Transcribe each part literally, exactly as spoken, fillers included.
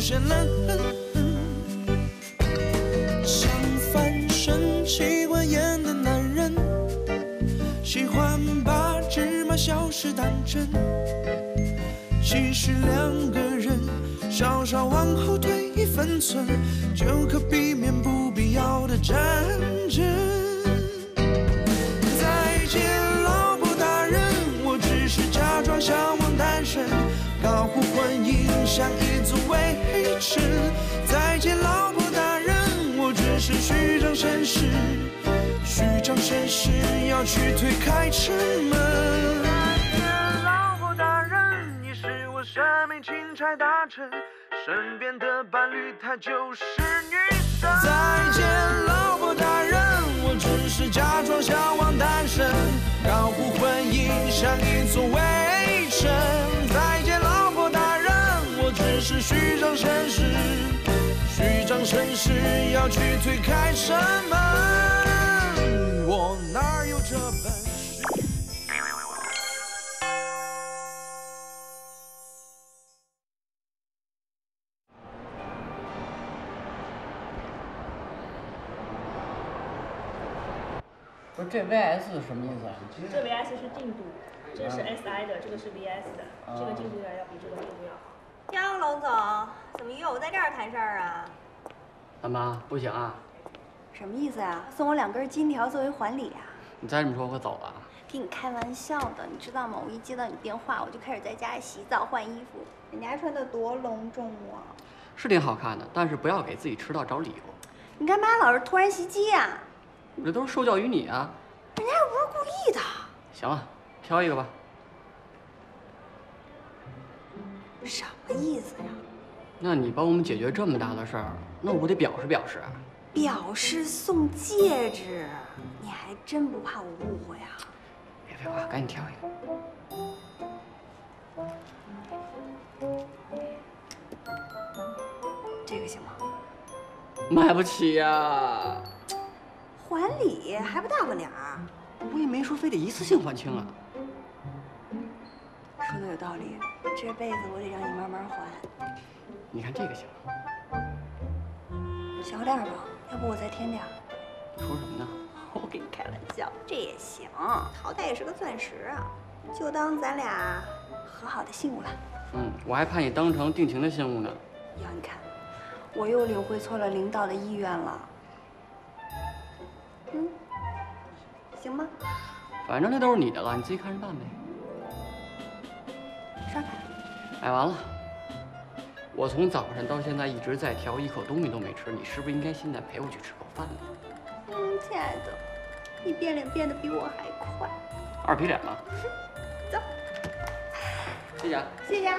现了。像翻身喜欢演的男人，喜欢把芝麻小事当真。其实两个人稍稍往后退一分寸，就可避免不必要的战争。再见，老婆大人，我只是假装向往单身，高呼婚姻像一座围城。再见，老婆大人，我只是虚张声势，虚张声势要去推开城门。再见，老婆大人，你是我生命钦差大臣，身边的伴侣她就是女神。再见，老婆大人，我只是假装向往单身，高呼婚姻像一座围城。再见，老婆大人，我只是虚张声势，虚张声势要去推开城门。我哪有这本事？ 不是这 V S 什么意思啊？ 这 V S 是进度，这是 S I 的，这个是 V S 的， 啊、 这个进度要要比这个进度要好。 江龙总，怎么约我在这儿谈事儿啊？ 大妈，不行啊！ 什么意思啊？送我两根金条作为还礼啊？ 你再这么说，我走了。 跟你开玩笑的，你知道吗？我一接到你电话，我就开始在家里洗澡换衣服，人家穿的多隆重啊！ 是挺好看的，但是不要给自己迟到找理由。 你干嘛老是突然袭击啊？ 我这都是受教于你啊！ 人家又不是故意的。 行了，挑一个吧。 什么意思呀？ 那你帮我们解决这么大的事儿，那我不得表示表示啊？ 表示送戒指，你还真不怕我误会啊？ 别废话，赶紧挑一个。 这个行吗？ 买不起呀。 还礼还不大方点儿？ 我也没说非得一次性还清啊。 说的有道理，这辈子我得让你慢慢还。 你看这个行吗？ 小点吧，要不我再添点儿。 说什么呢？ 我跟你开玩笑，这也行，好歹也是个钻石啊，就当咱俩和好的信物了。 嗯，我还怕你当成定情的信物呢。 哟，你看，我又领会错了领导的意愿了。嗯，行吗？ 反正那都是你的了，你自己看着办呗。 刷卡。 买完了。我从早上到现在一直在调，一口东西都没吃，你是不是应该现在陪我去吃口饭呢？ 嗯，亲爱的，你变脸变得比我还快。 二皮脸了。 走。 谢谢啊。 谢谢啊。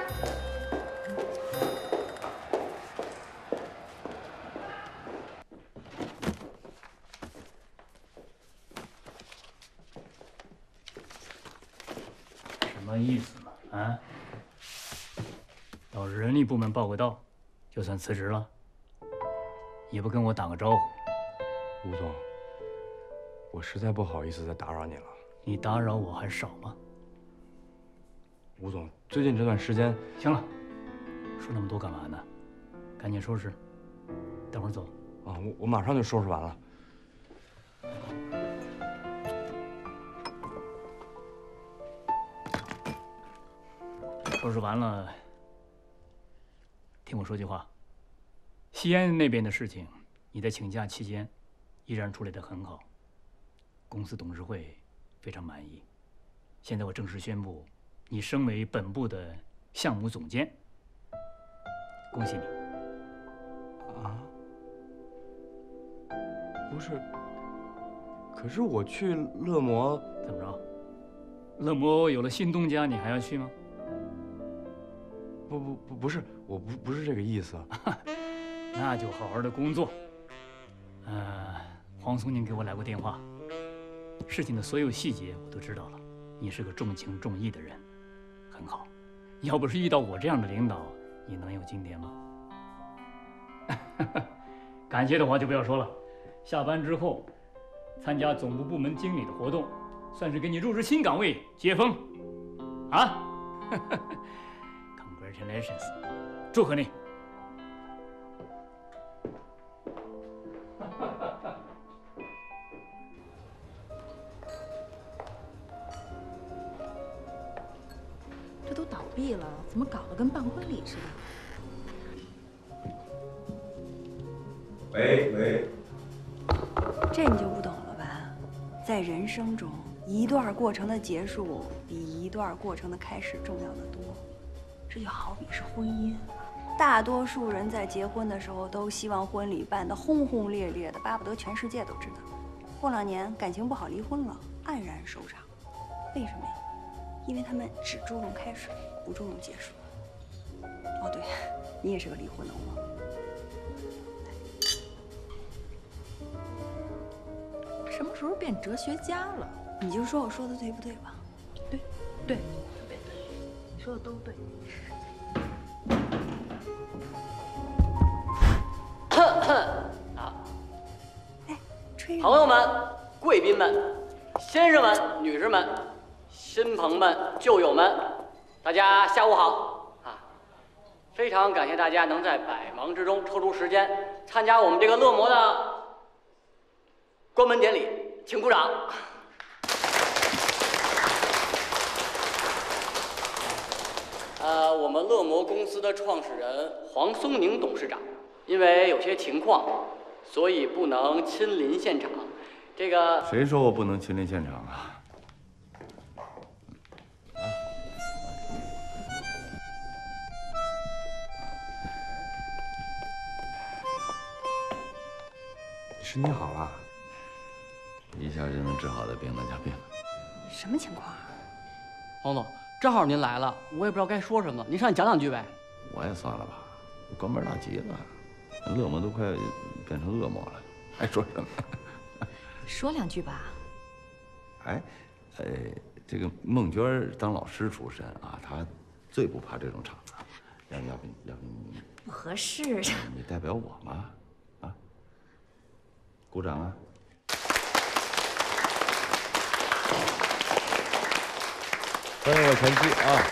什么意思呢？啊？到人力部门报个到，就算辞职了？也不跟我打个招呼。 吴总，我实在不好意思再打扰你了。 你打扰我还少吗？ 吴总，最近这段时间…… 行了，说那么多干嘛呢？赶紧收拾，等会儿走。 啊，我我马上就收拾完了。 收拾完了，听我说句话。西安那边的事情，你在请假期间依然处理得很好，公司董事会非常满意。现在我正式宣布，你升为本部的项目总监，恭喜你。 啊？不是，可是我去乐摩怎么着？乐摩有了新东家，你还要去吗？ 不不不，不是，我不不是这个意思。 那就好好的工作。呃，黄松宁给我来过电话，事情的所有细节我都知道了。你是个重情重义的人，很好。要不是遇到我这样的领导，你能有今天吗？感谢的话就不要说了。下班之后，参加总部部门经理的活动，算是给你入职新岗位接风。啊？Congratulations，祝贺你！ 这都倒闭了，怎么搞得跟办婚礼似的？ 喂喂， 这你就不懂了吧？在人生中，一段过程的结束比一段过程的开始重要的多。这就好比是婚姻，大多数人在结婚的时候都希望婚礼办得轰轰烈烈的，巴不得全世界都知道。过两年感情不好离婚了，黯然收场。为什么呀？因为他们只注重开始，不注重结束。哦，对，你也是个离婚的吗？ 什么时候变哲学家了？ 你就说我说的对不对吧？ 对，对，特别对，你说的都对。 啊！ 哎，吹朋友们、贵宾们、先生们、女士们、新朋们、旧友们，大家下午好啊！非常感谢大家能在百忙之中抽出时间参加我们这个乐摩的关门典礼，请鼓掌。呃，我们乐摩公司的创始人黄松宁董事长，因为有些情况，所以不能亲临现场。这个谁说我不能亲临现场啊？你身体好了？一下就能治好的病，那叫病了。 什么情况啊？ 黄总，正好您来了，我也不知道该说什么，您上去讲两句呗。 我也算了吧，关门大吉了，乐摩都快变成恶魔了，还说什么？ 说两句吧。 哎，呃，这个孟娟当老师出身啊，她最不怕这种场子。要要不要不你不合适。 你代表我嘛？啊，鼓掌啊！欢迎我前妻啊！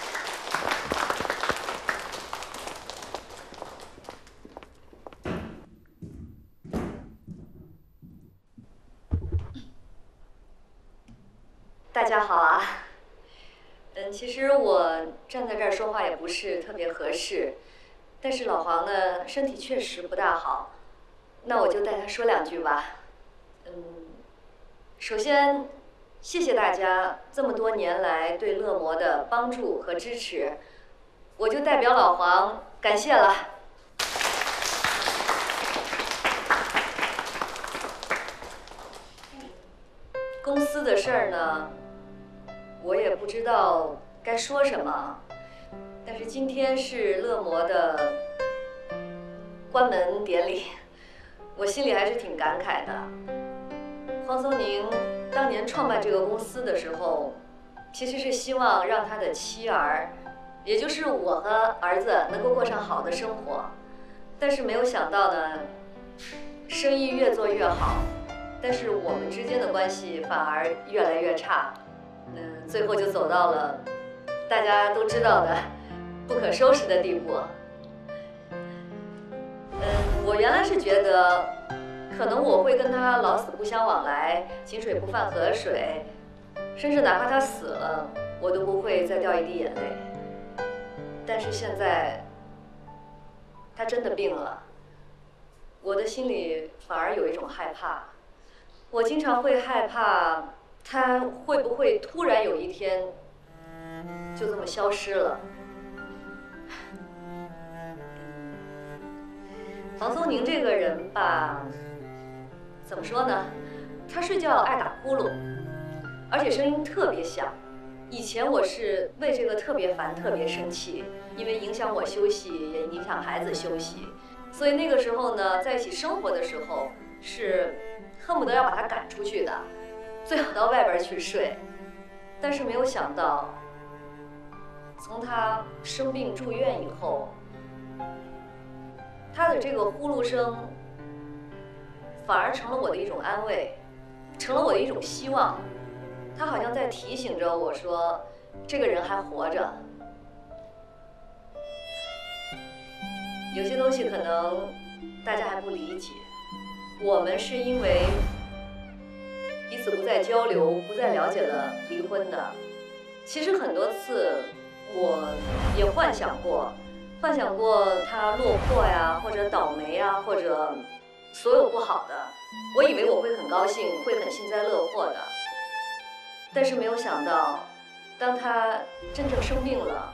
大家好啊。嗯，其实我站在这儿说话也不是特别合适，但是老黄呢身体确实不大好，那我就代他说两句吧。嗯，首先谢谢大家这么多年来对乐摩的帮助和支持，我就代表老黄感谢了。公司的事儿呢，我也不知道该说什么，但是今天是乐摩的关门典礼，我心里还是挺感慨的。黄松宁当年创办这个公司的时候，其实是希望让他的妻儿，也就是我和儿子能够过上好的生活，但是没有想到呢，生意越做越好，但是我们之间的关系反而越来越差，嗯，最后就走到了大家都知道的不可收拾的地步。嗯，我原来是觉得，可能我会跟他老死不相往来，井水不犯河水，甚至哪怕他死了，我都不会再掉一滴眼泪。但是现在，他真的病了，我的心里反而有一种害怕。我经常会害怕，他会不会突然有一天就这么消失了。黄松宁这个人吧，怎么说呢？他睡觉爱打呼噜，而且声音特别响。以前我是为这个特别烦、特别生气，因为影响我休息，也影响孩子休息。所以那个时候呢，在一起生活的时候，是恨不得要把他赶出去的，最好到外边去睡。但是没有想到，从他生病住院以后，他的这个呼噜声反而成了我的一种安慰，成了我的一种希望。他好像在提醒着我说，这个人还活着。有些东西可能大家还不理解，我们是因为彼此不再交流、不再了解了离婚的。其实很多次我也幻想过，幻想过他落魄呀，或者倒霉呀，或者所有不好的。我以为我会很高兴，会很幸灾乐祸的。但是没有想到，当他真正生病了，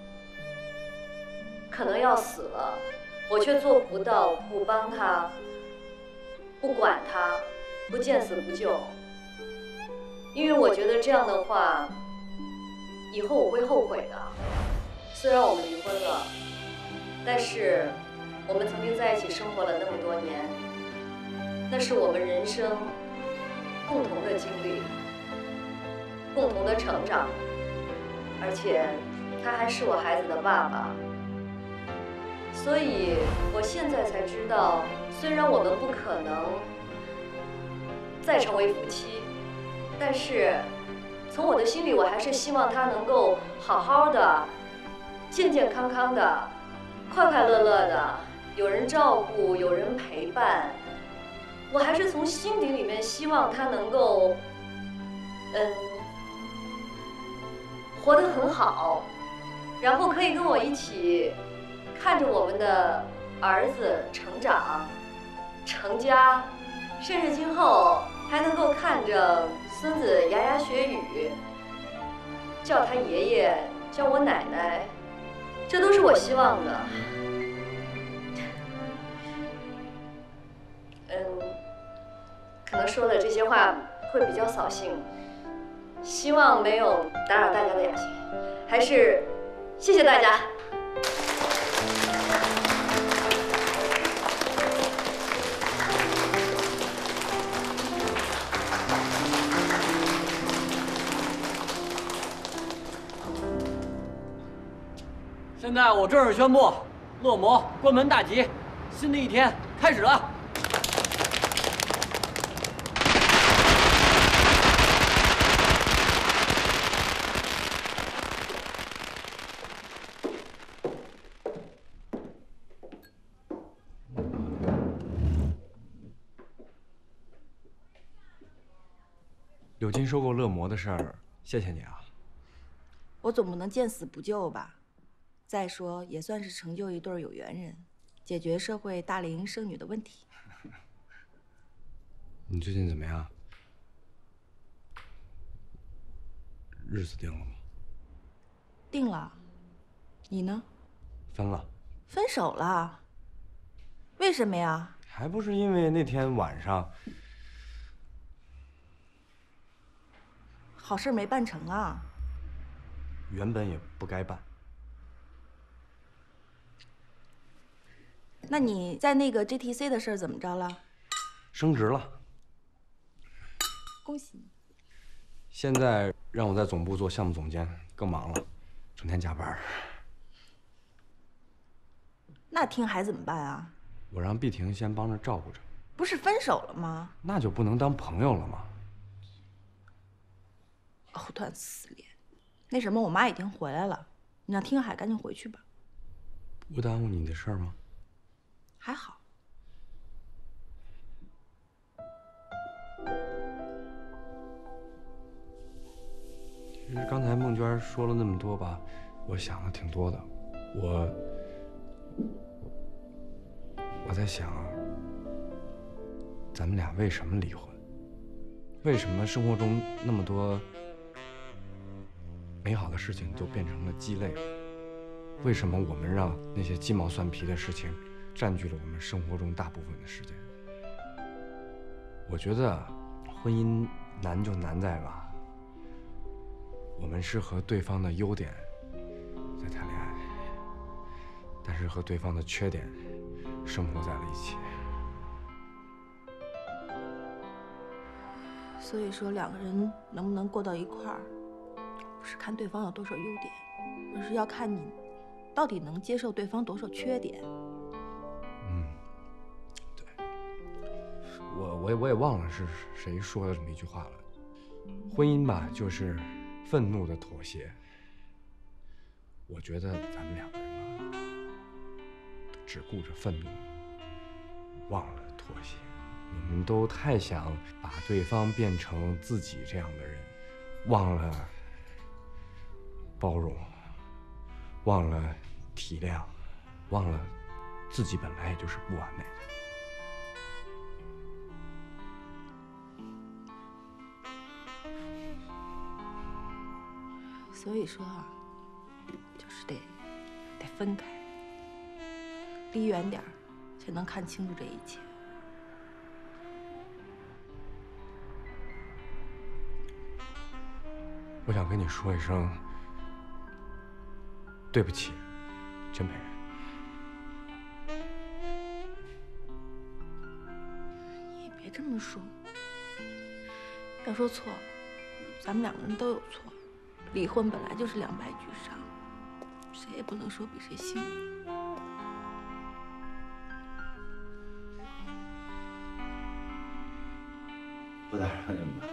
可能要死了，我却做不到不帮他，不管他，不见死不救。因为我觉得这样的话，以后我会后悔的。虽然我们离婚了，但是我们曾经在一起生活了那么多年，那是我们人生共同的经历，共同的成长，而且他还是我孩子的爸爸。所以我现在才知道，虽然我们不可能再成为夫妻，但是从我的心里，我还是希望他能够好好的、健健康康的、快快乐乐的，有人照顾，有人陪伴。我还是从心底里面希望他能够，嗯，活得很好，然后可以跟我一起看着我们的儿子成长、成家，甚至今后还能够看着孙子牙牙学语，叫他爷爷，叫我奶奶，这都是我希望的。嗯，可能说的这些话会比较扫兴，希望没有打扰大家的雅兴，还是谢谢大家。 现在我正式宣布，乐魔关门大吉，新的一天开始了。 柳金收购乐魔的事儿，谢谢你啊。 我总不能见死不救吧？再说也算是成就一对有缘人，解决社会大龄剩女的问题。 你最近怎么样？日子定了吗？ 定了。你呢？ 分了。 分手了？为什么呀？ 还不是因为那天晚上好事没办成啊。 原本也不该办。 那你在那个 G T C 的事儿怎么着了？ 升职了。 恭喜你。 现在让我在总部做项目总监，更忙了，整天加班。 那听海怎么办啊？ 我让碧婷先帮着照顾着。 不是分手了吗？ 那就不能当朋友了吗？ 藕断丝连。那什么，我妈已经回来了，你让听海赶紧回去吧。 不耽误你的事儿吗？ 还好。 其实刚才孟娟说了那么多吧，我想的挺多的。我我在想，咱们俩为什么离婚？为什么生活中那么多美好的事情都变成了鸡肋？为什么我们让那些鸡毛蒜皮的事情占据了我们生活中大部分的时间？我觉得婚姻难就难在吧，我们是和对方的优点在谈恋爱，但是和对方的缺点生活在了一起。 所以说，两个人能不能过到一块儿，不是看对方有多少优点，而是要看你到底能接受对方多少缺点。 嗯，对，我我也我也忘了是谁说的这么一句话了。婚姻吧，就是愤怒的妥协。我觉得咱们两个人吧，只顾着愤怒，忘了妥协。我们都太想把对方变成自己这样的人，忘了包容， 忘了体谅，忘了自己本来也就是不完美的。 所以说啊，就是得得分开，离远点儿，才能看清楚这一切。 我想跟你说一声对不起，陈美人。 你也别这么说，要说错，咱们两个人都有错。离婚本来就是两败俱伤，谁也不能说比谁幸运。 不打扰你们吧。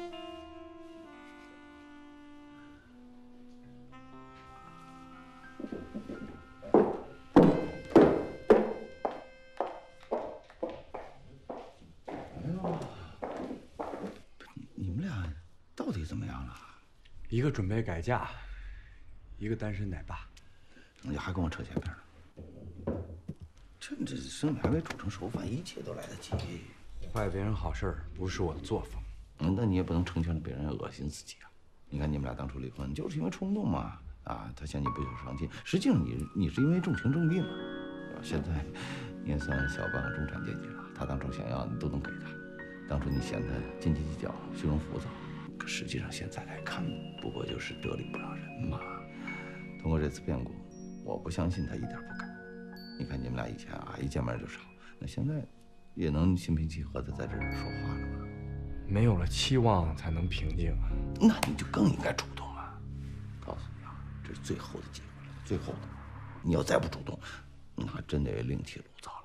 你们俩到底怎么样了？ 一个准备改嫁，一个单身奶爸。 你还跟我扯前边呢？趁这生米还没煮成熟饭，一切都来得及。 坏别人好事不是我的作风。 嗯，那你也不能成全了别人，恶心自己啊！你看你们俩当初离婚，就是因为冲动嘛。啊，他嫌你不求上进，实际上你你是因为重情重义嘛。现在你也算小半个中产阶级了，他当初想要你都能给他。当初你嫌他斤斤计较、虚荣浮躁，可实际上现在来看，不过就是得理不饶人嘛。通过这次变故，我不相信他一点不改。你看你们俩以前啊，一见面就吵，那现在也能心平气和的在这儿说话了吗？ 没有了期望才能平静啊。 那你就更应该主动了。告诉你啊，这是最后的机会了，最后的。你要再不主动，那还真得另起炉灶了。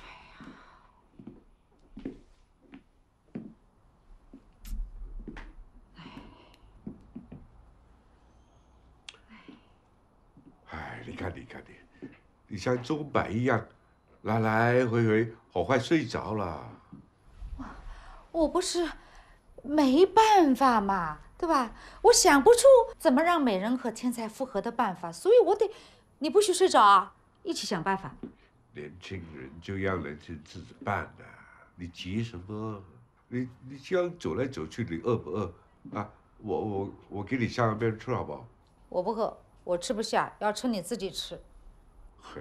哎，你看，你看你，你像钟摆一样，来来回回，好快睡着了。 我不是没办法嘛，对吧？我想不出怎么让美人和天才复合的办法，所以我得，你不许睡着啊，一起想办法。 年轻人就要人情自己办的，你急什么？你你这样走来走去，你饿不饿啊？我我我给你下面吃好不好？ 我不饿，我吃不下，要吃你自己吃。 嘿，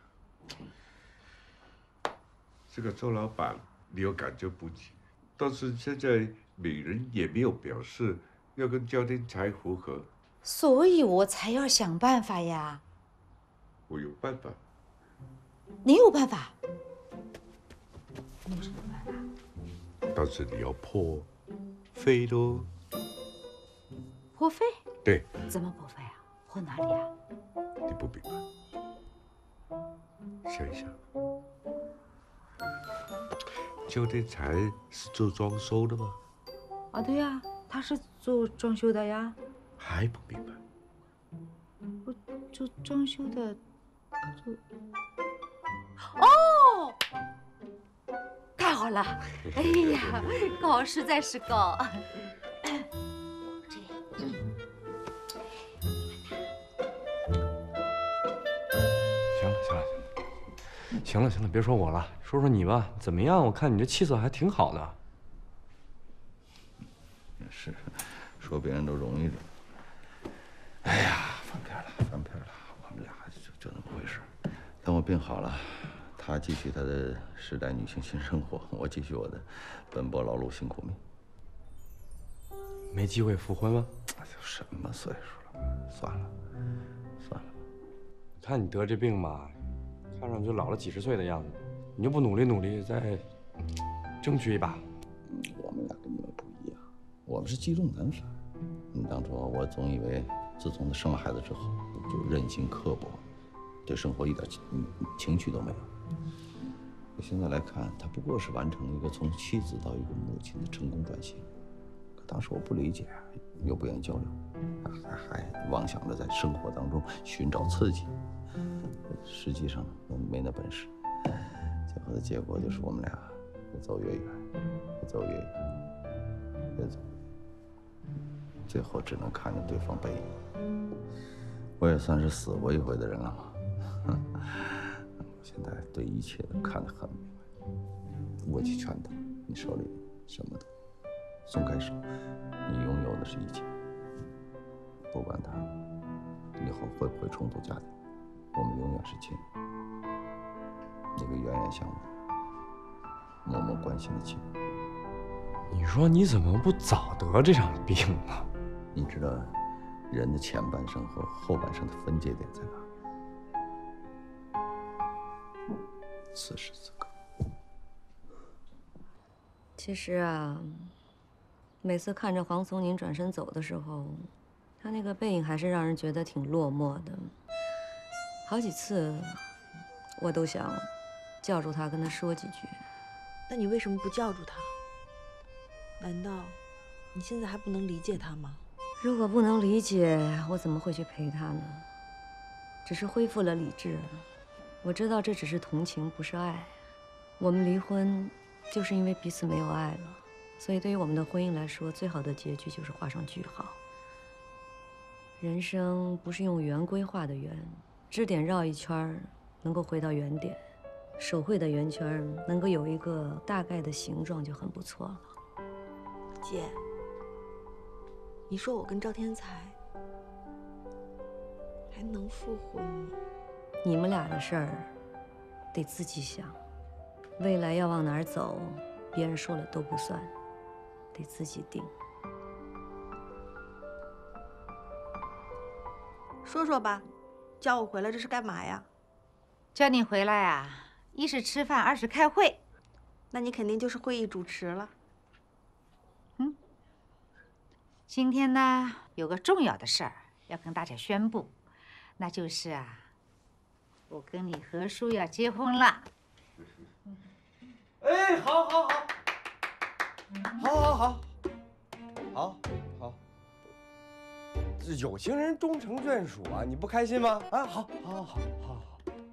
这个周老板，你有感觉不起，但是现在美人也没有表示要跟焦天才复合， 所以我才要想办法呀。 我有办法。 你有办法？你有什么办法？ 但是你要破费咯。 破费？ 对。 怎么破费啊？破哪里啊？ 你不明白？想一想，焦天才是做装修的吗？ 啊，对呀，他是做装修的呀。 还不明白？ 我做装修的，做。哦，太好了！哎呀，高实在是高。 行了行了行了行了，别说我了，说说你吧，怎么样？我看你这气色还挺好的。 是，说别人都容易着。哎呀，翻篇了，翻篇了，我们俩就就那么回事。等我病好了，她继续她的时代女性新生活，我继续我的奔波劳碌辛苦命。 没机会复婚吗？ 什么岁数了，算了，算了。 看你得这病吧，看上去老了几十岁的样子，你就不努力努力，再争取一把？ 我们俩跟你们不一样，我们是积重难返。你当初我总以为，自从他生了孩子之后，就任性刻薄，对生活一点情情趣都没有。可现在来看，他不过是完成了一个从妻子到一个母亲的成功转型。可当时我不理解，又不愿意交流，还还妄想着在生活当中寻找刺激，实际上没那本事。最后的结果就是我们俩越走越远，越走越远，越走越远，最后只能看着对方背影。 我也算是死过一回的人了嘛。我现在对一切都看得很明白。握起拳头，你手里什么都；松开手，你拥有的是一切。不管他以后会不会重组家庭，我们永远是亲人。一个冤冤相望、默默关心的亲人。 你说你怎么不早得这场病呢？ 你知道人的前半生和后半生的分界点在哪？此时此刻。 其实啊，每次看着黄松宁转身走的时候，他那个背影还是让人觉得挺落寞的。好几次，我都想叫住他，跟他说几句。 那你为什么不叫住他？难道你现在还不能理解他吗？ 如果不能理解，我怎么会去陪他呢？只是恢复了理智。我知道这只是同情，不是爱。我们离婚，就是因为彼此没有爱了。所以对于我们的婚姻来说，最好的结局就是画上句号。人生不是用圆规画的圆，支点绕一圈，能够回到原点。手绘的圆圈能够有一个大概的形状就很不错了。 姐，你说我跟赵天才还能复婚吗？ 你们俩的事儿得自己想，未来要往哪儿走，别人说了都不算，得自己定。 说说吧，叫我回来这是干嘛呀？ 叫你回来啊，一是吃饭，二是开会。 那你肯定就是会议主持了。 嗯，今天呢有个重要的事儿要跟大家宣布，那就是啊，我跟你何叔要结婚了。 哎，好，好，好，好，好，好，好，好。这有情人终成眷属啊，你不开心吗？啊，好，好，好，好，好。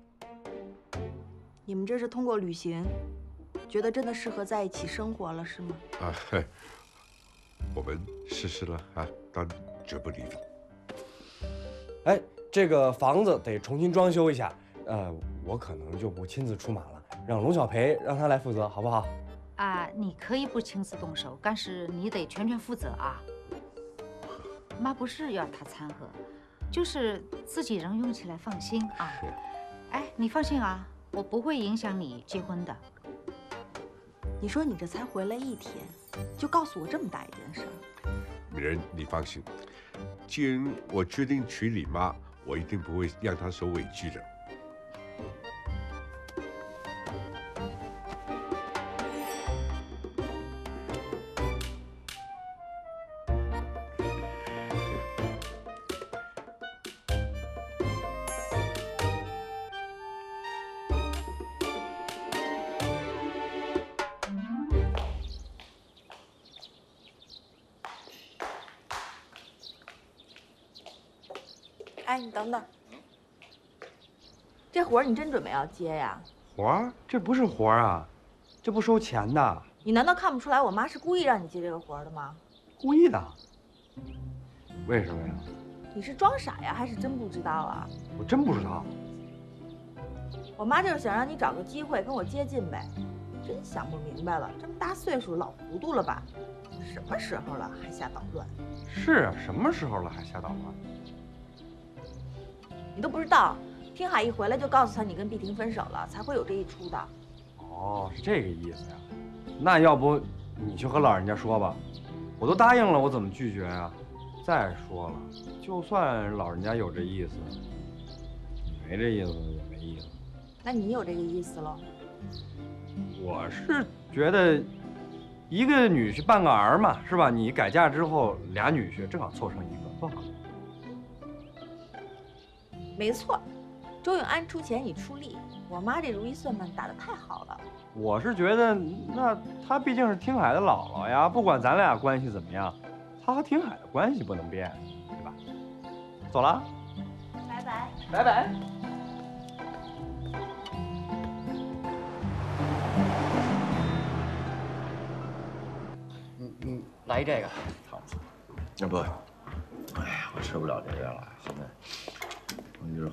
你们这是通过旅行，觉得真的适合在一起生活了，是吗？ 啊，嘿，我们试试了啊，但绝不离婚。 哎，这个房子得重新装修一下，呃，我可能就不亲自出马了，让龙小培让他来负责，好不好？ 啊，你可以不亲自动手，但是你得全权负责啊。妈不是要他掺和，就是自己人用起来放心啊。哎，你放心啊，我不会影响你结婚的。 你说你这才回来一天，就告诉我这么大一件事儿？ 美人，你放心，既然我决定娶你妈，我一定不会让她受委屈的。 哎，你等等，这活儿你真准备要接呀？ 活儿？这不是活儿啊，这不收钱的。 你难道看不出来我妈是故意让你接这个活儿的吗？ 故意的。为什么呀？ 你是装傻呀，还是真不知道啊？ 我真不知道。 我妈就是想让你找个机会跟我接近呗。真想不明白了，这么大岁数老糊涂了吧？什么时候了还瞎捣乱？ 是啊，什么时候了还瞎捣乱？ 你都不知道，听海一回来就告诉他你跟碧婷分手了，才会有这一出的。 哦，是这个意思呀。那要不你去和老人家说吧，我都答应了，我怎么拒绝呀？再说了，就算老人家有这意思，没这意思也没意思。 那你有这个意思喽？ 我是觉得，一个女婿半个儿嘛，是吧？你改嫁之后，俩女婿正好凑成一个，多好。 没错，周永安出钱，你出力。我妈这如意算盘打得太好了。 我是觉得，那她毕竟是听海的姥姥呀，不管咱俩关系怎么样，她和听海的关系不能变，对吧？走了， 拜拜， 拜拜。 嗯嗯，来这个， 好，要不，哎呀，我吃不了这个了，现在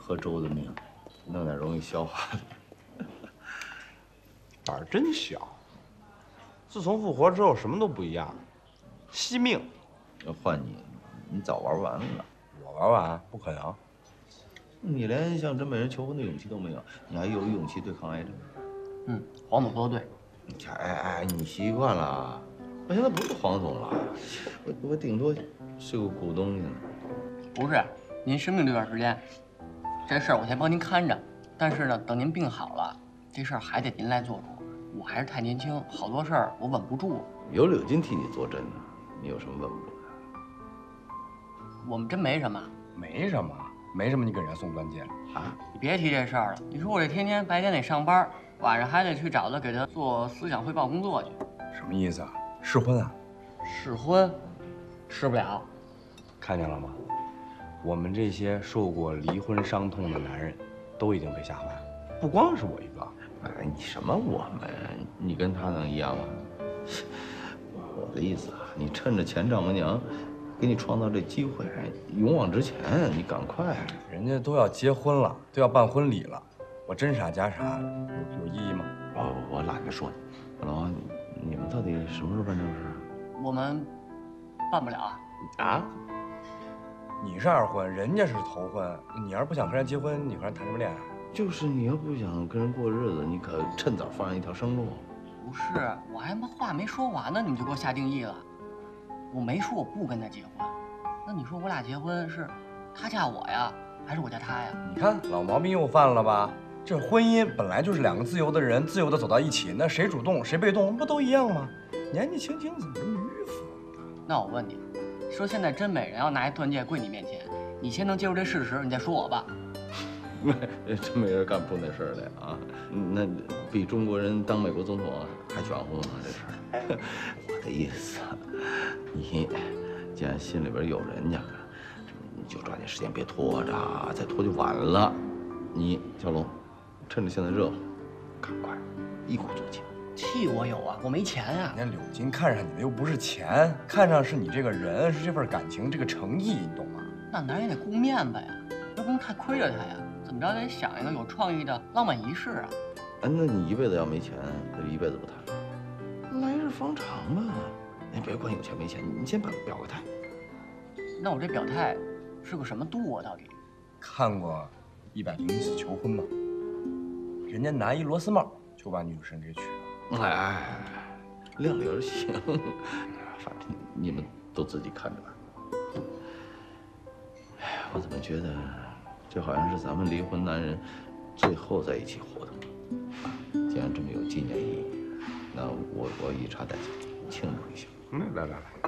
喝粥的命，弄点容易消化的。 胆儿真小。自从复活之后，什么都不一样，惜命。 要换你，你早玩完了。 我玩完？不可能。 你连向真美人求婚的勇气都没有，你还有勇气对抗癌症？ 嗯，黄总说的对。 哎哎，你习惯了，我现在不是黄总了，我我顶多是个股东呢。 不是，您生病这段时间，这事儿我先帮您看着。但是呢，等您病好了，这事儿还得您来做主。我还是太年轻，好多事儿我稳不住。 有柳金替你坐镇呢，你有什么稳不住的？ 我们真没什么。 没什么，没什么，你给人家送钻戒啊？ 你别提这事儿了。你说我这天天白天得上班，晚上还得去找他给他做思想汇报工作去。 什么意思啊？试婚啊？ 试婚，试不了。 看见了吗？我们这些受过离婚伤痛的男人，都已经被吓坏了，不光是我一个。 哎，你什么我们？你跟他能一样吗？我的意思啊，你趁着前丈母娘给你创造这机会，勇往直前，你赶快。 人家都要结婚了，都要办婚礼了，我真傻假傻有有意义吗？ 我我懒得说你。老王，你们到底什么时候办正事？ 我们办不了啊。 啊？ 你是二婚，人家是头婚，你要是不想跟人结婚，你和人谈什么恋爱？ 就是你要不想跟人过日子，你可趁早放上一条生路。 不是，我还妈话没说完呢，你们就给我下定义了。我没说我不跟他结婚，那你说我俩结婚是他嫁我呀，还是我嫁他呀？ 你看老毛病又犯了吧？这婚姻本来就是两个自由的人自由的走到一起，那谁主动谁被动不都一样吗？年纪轻轻怎么这么迂腐？ 那我问你，说现在真美人要拿一钻戒跪你面前，你先能接受这事实，你再说我吧。 真没人干不出那事儿来啊！那比中国人当美国总统还玄乎呢，这事儿。我的意思，你既然心里边有人家，你就抓紧时间，别拖着，再拖就晚了。你小龙，趁着现在热乎，赶快一鼓作气。 气我有啊，我没钱啊。 人家柳金看上你的又不是钱，看上是你这个人，是这份感情，这个诚意，你懂吗？ 那男人也得顾面子呀，又不能太亏着他呀。怎么着得想一个有创意的浪漫仪式啊！ 哎，那你一辈子要没钱，那就一辈子不谈。来日方长嘛，你别管有钱没钱，你先表表个态。 那我这表态是个什么度啊？到底？ 看过《一百零一次求婚》吗？人家拿一螺丝帽就把女神给娶了。 哎哎，量力而行，反正你们都自己看着办。哎，我怎么觉得？这好像是咱们离婚男人最后在一起活动。既然这么有纪念意义，那我我以茶代酒，庆祝一下。 嗯，来来来。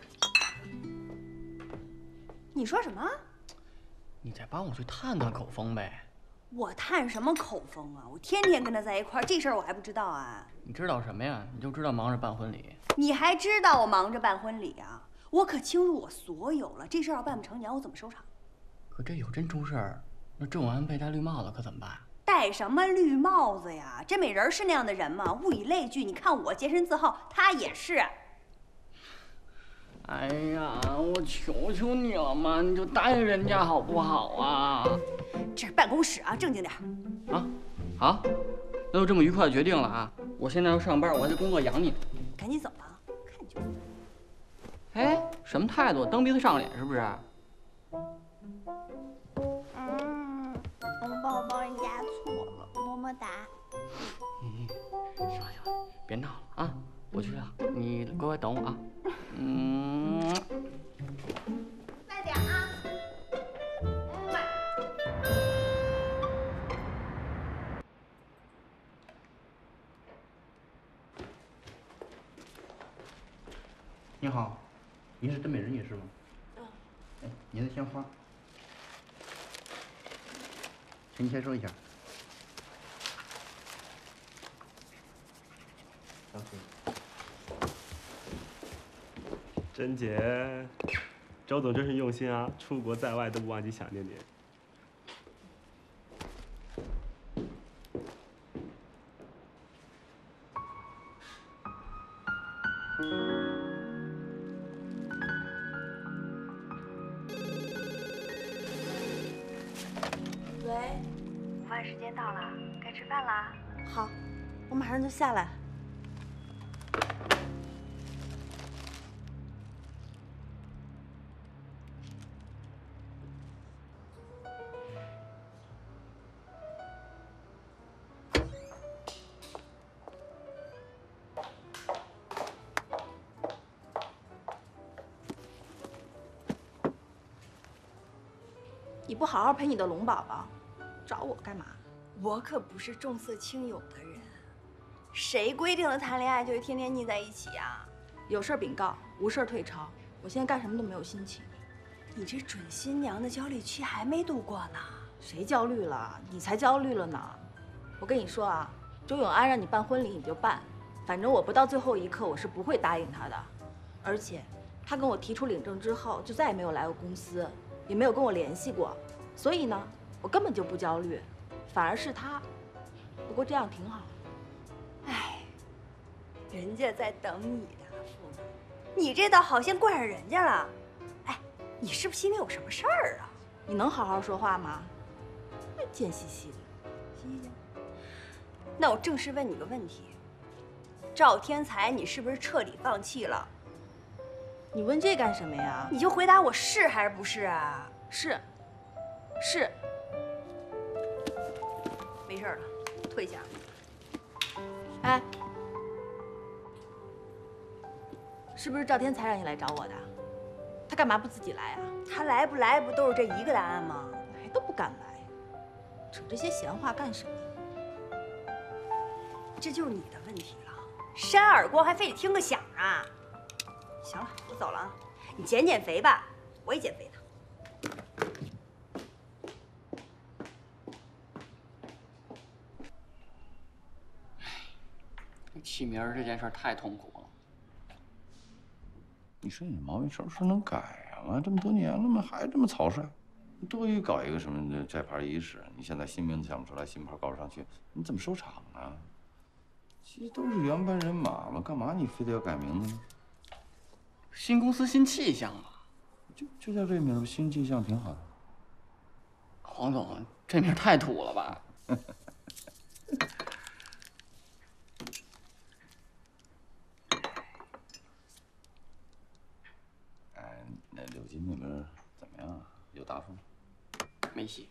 你说什么？ 你再帮我去探探口风呗。 我探什么口风啊？我天天跟他在一块儿，这事儿我还不知道啊？ 你知道什么呀？你就知道忙着办婚礼。 你还知道我忙着办婚礼啊？我可倾注我所有了，这事儿要办不成，你让我怎么收场？ 可这有真出事儿，那郑婉被戴绿帽子可怎么办？ 戴什么绿帽子呀？真美人是那样的人吗？物以类聚，你看我洁身自好，他也是。 哎呀，我求求你了嘛，你就答应人家好不好啊？ 这是办公室啊，正经点。 啊，好，那就这么愉快的决定了啊！我现在要上班，我还得工作养你。 赶紧走吧，看你就。 哎，什么态度？蹬鼻子上脸是不是？ 嗯，我宝宝人家错了，么么哒。 嗯，行了行了，别闹了啊！我去了，你乖乖等我啊。嗯。 慢点啊。 你好，您是真美人女士吗？ 嗯。 哎，您的鲜花，请签收一下。 珍姐，周总真是用心啊，出国在外都不忘记想念您。 喂， 喂， 午饭时间到了，该吃饭啦。 好，我马上就下来。你不好好陪你的龙宝宝，找我干嘛？ 我可不是重色轻友的人，谁规定了谈恋爱就天天腻在一起呀？ 有事禀告，无事退朝。我现在干什么都没有心情。 你这准新娘的焦虑期还没度过呢。 谁焦虑了？你才焦虑了呢。我跟你说啊，周永安让你办婚礼你就办，反正我不到最后一刻我是不会答应他的。而且他跟我提出领证之后就再也没有来过公司，也没有跟我联系过，所以呢，我根本就不焦虑，反而是他。不过这样挺好。 哎，人家在等你的父母，你这倒好像惯上人家了。哎，你是不是心里有什么事儿啊？ 你能好好说话吗？贱兮兮的。 嘻嘻。那我正式问你个问题：赵天才，你是不是彻底放弃了？ 你问这干什么呀？ 你就回答我是还是不是啊？ 是。是。 没事了，退下。 哎，是不是赵天才让你来找我的？他干嘛不自己来啊？ 他来不来不都是这一个答案吗？ 来都不敢来，扯这些闲话干什么？ 这就是你的问题了，扇耳光还非得听个响啊！行了，我走了啊，你减减肥吧，我也减肥呢。 起名儿这件事太痛苦了。 你说你毛病什么时候能改啊？这么多年了嘛，还这么草率。多余搞一个什么摘牌仪式，你现在新名字想不出来，新牌搞不上去，你怎么收场啊？其实都是原班人马嘛，干嘛你非得要改名字呢？ 新公司新气象嘛， 就就叫这名字，新气象挺好的。 黄总，这名太土了吧？ 哎，那柳金那边怎么样？有答复吗？ 没戏。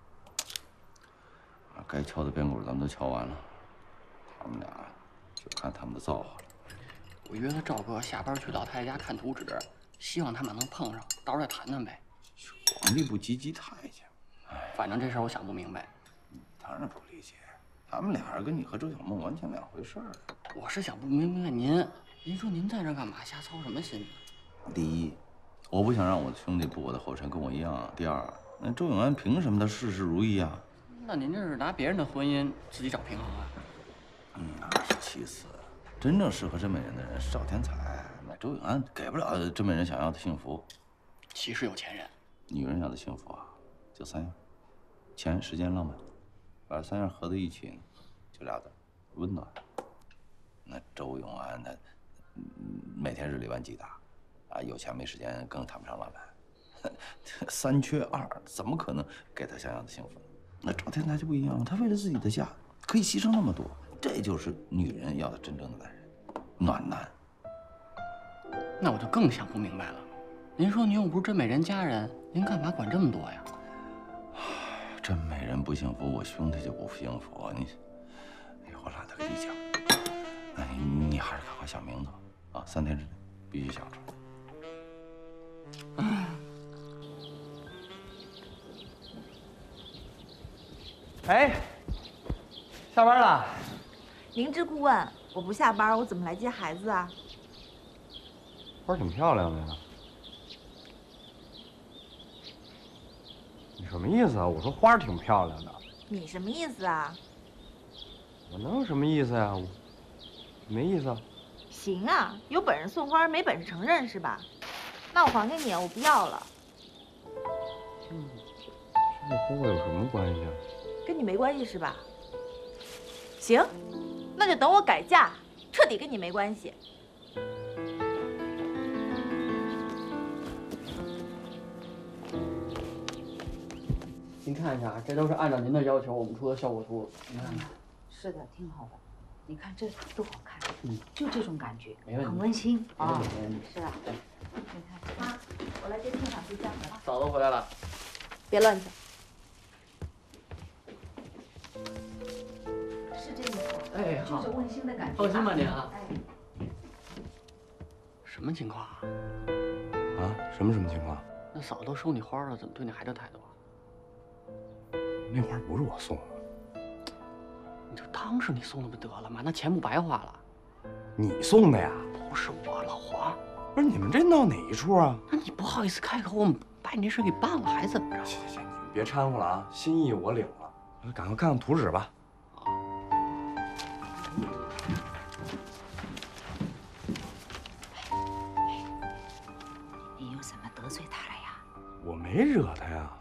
啊，该敲的边鼓咱们都敲完了，他们俩就看他们的造化了。 我约了赵哥下班去老太太家看图纸，希望他们能碰上，到时候再谈谈呗。 皇帝不急急太监。 哎，反正这事儿我想不明白。 当然不理解，他们俩人跟你和周小梦完全两回事儿。 我是想不明白您，您说您在这干嘛？瞎操什么心呢？ 第一，我不想让我的兄弟步我的后尘，跟我一样。第二，那周永安凭什么他事事如意啊？ 那您这是拿别人的婚姻自己找平衡啊？ 嗯，那是其次。真正适合真美人的人是赵天才，那周永安给不了真美人想要的幸福。 歧视有钱人。 女人要的幸福啊，就三样：钱、时间、浪漫。把三样合在一起呢，就俩字：温暖。那周永安他，每天日理万机的，啊，有钱没时间更谈不上浪漫。三缺二，怎么可能给他想要的幸福呢？那赵天才就不一样，他为了自己的家可以牺牲那么多。这就是女人要的真正的男人，暖男。 那我就更想不明白了。您说您又不是真美人家人，您干嘛管这么多呀？ 真美人不幸福，我兄弟就不幸福。你，哎，我懒得跟你讲。那你你还是赶快想名字啊，三天之内必须想出来。 哎，下班了。 明知故问，我不下班，我怎么来接孩子啊？ 花挺漂亮的呀。你什么意思啊？我说花挺漂亮的。 你什么意思啊？ 我能有什么意思呀？我没意思啊。 行啊，有本事送花，没本事承认是吧？那我还给你，我不要了。 嗯，这和我有什么关系啊？ 跟你没关系是吧？行，那就等我改嫁，彻底跟你没关系。 你您看一下，这都是按照您的要求我们出的效果图，您看看。 是的，挺好的。你看这多好看， 嗯， 就这种感觉， 没问题， 很温馨啊。 没问题， 是吧？ 对。 你看，妈，我来接天长回家了。 嫂子回来了， 别乱讲。 是这一套， 哎，好， 就是温馨的感觉。 放心吧您啊。 哎， 什么情况啊？ 啊？什么什么情况？ 那嫂子都收你花了，怎么对你还这态度啊？ 那花不是我送的。 你就当是你送的不得了吗？那钱不白花了。 你送的呀？ 不是我，老黄。 不是你们这闹哪一出啊？ 那你不好意思开口，我们把你这事给办了，还怎么着？ 行行行，你们别掺和了啊！心意我领了，赶快看看图纸吧。 你又怎么得罪他了呀？ 我没惹他呀。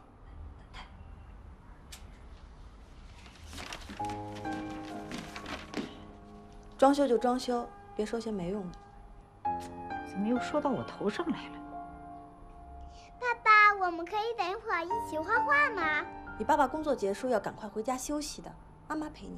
装修就装修，别说些没用的。 怎么又说到我头上来了？ 爸爸，我们可以等一会儿一起画画吗？ 你爸爸工作结束要赶快回家休息的，妈妈陪你。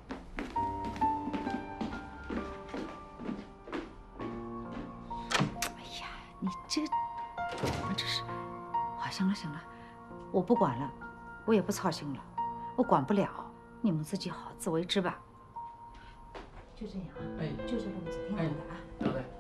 哎呀，你这，我这是……好，行了行了，我不管了，我也不操心了，我管不了，你们自己好自为之吧。就这样啊， 哎， 就这路子，挺好的啊。 对对。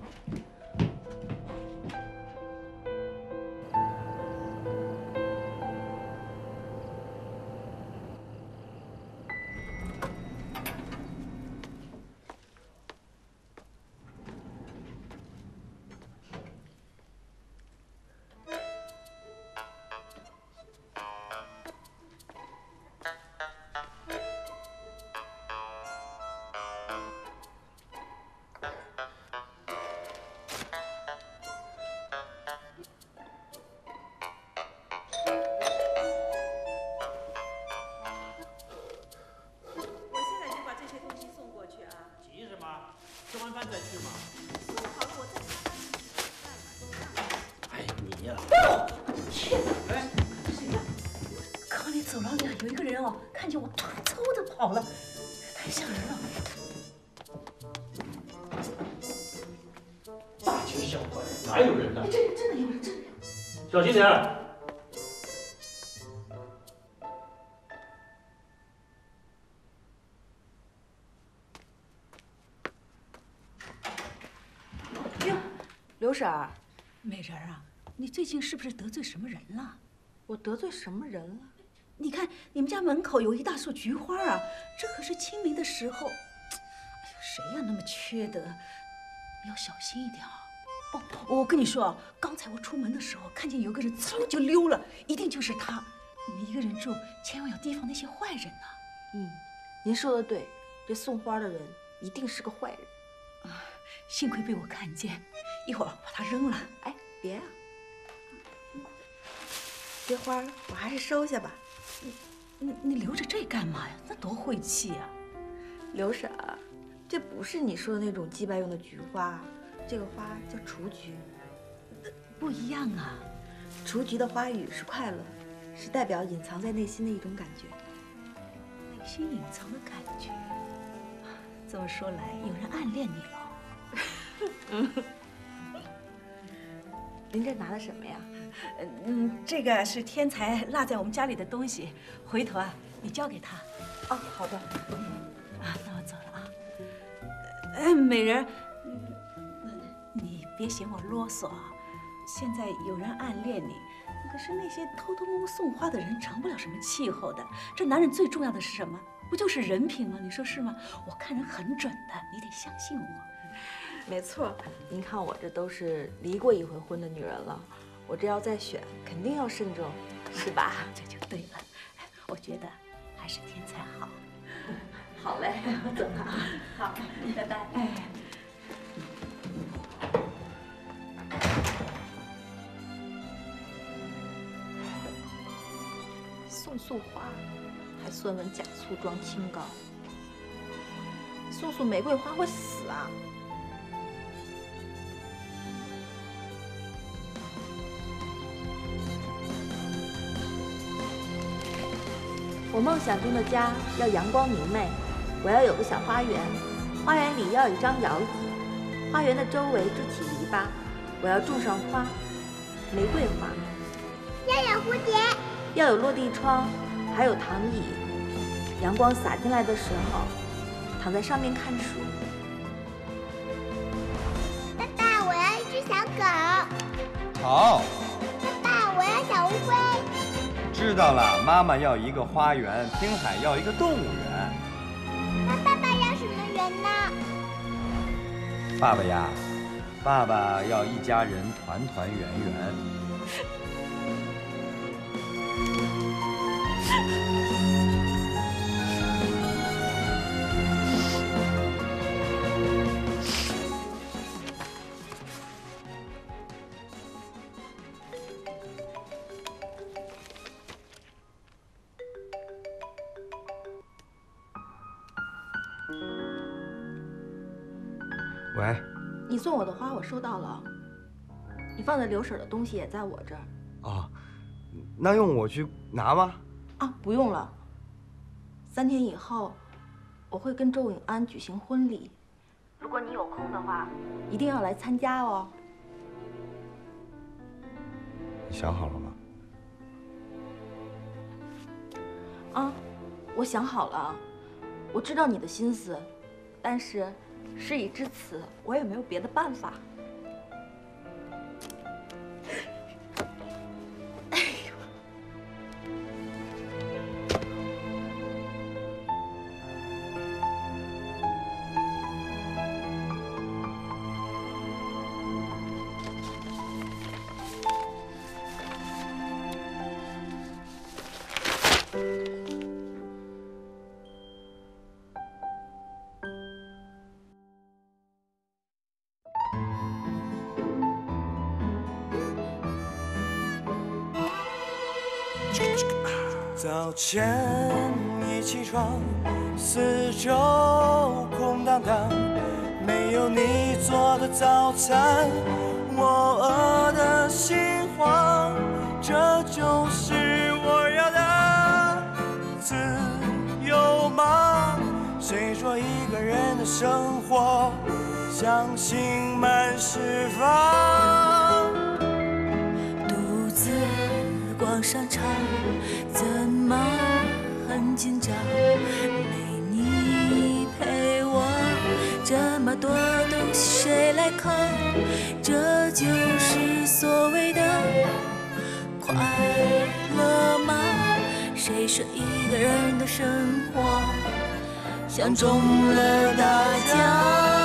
看见我，突然嗖的跑了，太吓人了。 大惊小怪，哪有人呢？ 真真的有人，真的有。 小心点儿。 哟，刘婶儿， 美人啊，你最近是不是得罪什么人了？ 我得罪什么人了？ 你看，你们家门口有一大束菊花啊，这可是清明的时候。哎呀，谁呀那么缺德？你要小心一点啊！哦，我跟你说啊，刚才我出门的时候看见有个人嗖就溜了，一定就是他。你们一个人住，千万要提防那些坏人呐。 嗯，您说的对，这送花的人一定是个坏人。 啊，幸亏被我看见，一会儿把它扔了。 哎，别啊！这花我还是收下吧。 你你留着这干嘛呀？那多晦气呀！ 刘婶儿，这不是你说的那种祭拜用的菊花，这个花叫雏菊。 不一样啊， 雏菊的花语是快乐，是代表隐藏在内心的一种感觉。 内心隐藏的感觉，这么说来，有人暗恋你了。 您这拿的什么呀？ 嗯，这个是天才落在我们家里的东西，回头啊，你交给他。 哦，好的。 啊，那我走了啊。哎，美人，你别嫌我啰嗦啊。现在有人暗恋你，可是那些偷偷摸摸送花的人成不了什么气候的。这男人最重要的是什么？不就是人品吗？你说是吗？我看人很准的，你得相信我。 没错，您看我这都是离过一回婚的女人了。我这要再选，肯定要慎重，是吧？ 这就对了。我觉得还是天才好。 好嘞，我走了啊。好，拜拜。 哎， 送束花，还酸文假醋装清高，送束玫瑰花会死啊！ 我梦想中的家要阳光明媚，我要有个小花园，花园里要有一张摇椅，花园的周围筑起篱笆，我要种上花，玫瑰花， 要有蝴蝶， 要有落地窗，还有躺椅，阳光洒进来的时候，躺在上面看书。 爸爸，我要一只小狗。 好， 爸爸，我要小乌龟。 知道了，妈妈要一个花园，听海要一个动物园。 那爸爸要什么园呢？ 爸爸呀，爸爸要一家人团团圆圆。喂， 你送我的花我收到了，你放在刘婶的东西也在我这儿。 哦，那用我去拿吗？ 啊，不用了。三天以后，我会跟周永安举行婚礼，如果你有空的话，一定要来参加哦。 你想好了吗？ 啊，我想好了，我知道你的心思，但是事已至此，我也没有别的办法。哎呦！ 早晨一起床，四周空荡荡，没有你做的早餐，我饿得心慌。这就是我要的自由吗？谁说一个人的生活像心满释放？ 独自逛商场，怎么很紧张？没你陪我，这么多东西谁来扛？这就是所谓的快乐吗？谁说一个人的生活像中了大奖？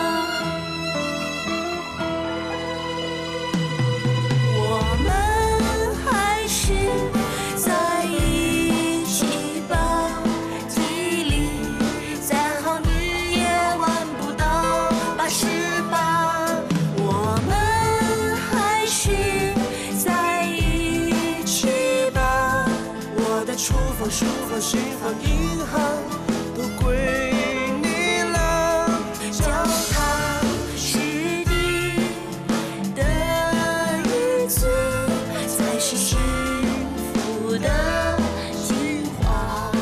书和信和银行都归你了， 脚踏实地的日子才是幸福的精华。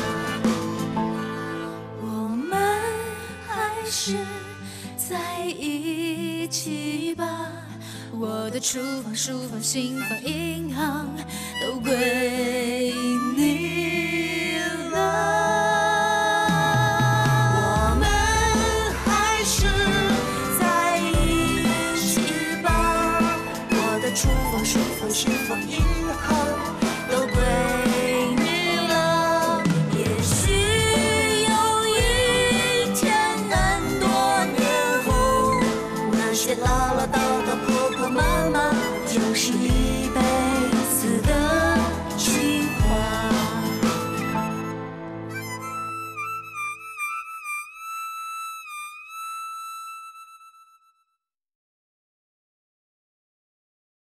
我们还是在一起吧，我的厨房、书房、信放、银行。